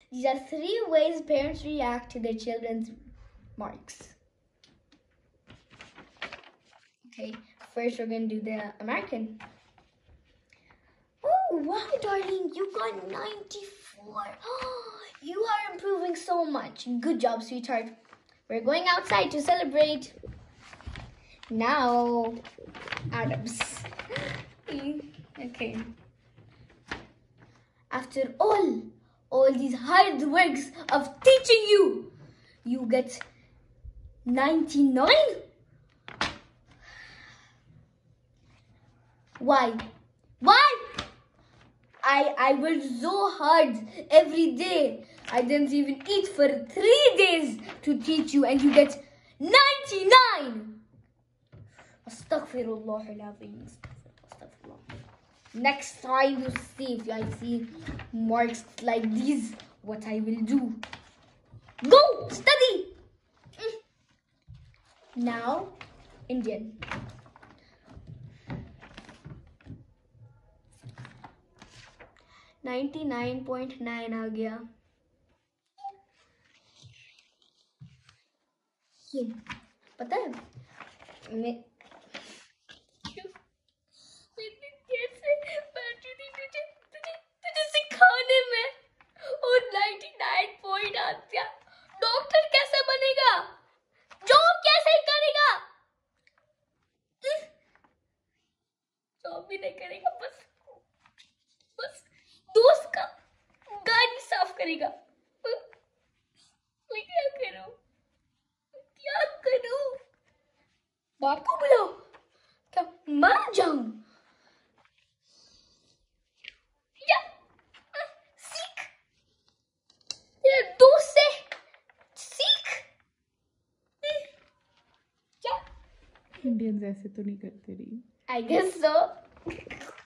These are 3 ways parents react to their children's marks. Okay, first we're going to do the American. Oh, wow, darling, you got 94. You are improving so much. Good job, sweetheart. We're going outside to celebrate. Now, Adams. Okay. After all these hard works of teaching you, you get 99? Why? I worked so hard every day. I didn't even eat for 3 days to teach you, and you get 99. Astaghfirullah al-Azim. Astaghfirullah. Next time you see, if I see marks like these, what I will do. Go study. Now, Indian. 99.9 आ गया। ये पता है मैं कैसे बैठी थी तुझे सिखाने में, और 99 पॉइंट आ गया। डॉक्टर कैसे बनेगा? जॉब कैसे करेगा? जॉब भी नहीं करेगा, बस दोस्त का गाड़ी साफ करेगा। मैं क्या करूं? बाप को बुलाओ, क्या मर जाऊं? या सीख, तेरे दोस्त से सीख। क्या इंडियंस ऐसे तो नहीं करते रही? I guess so.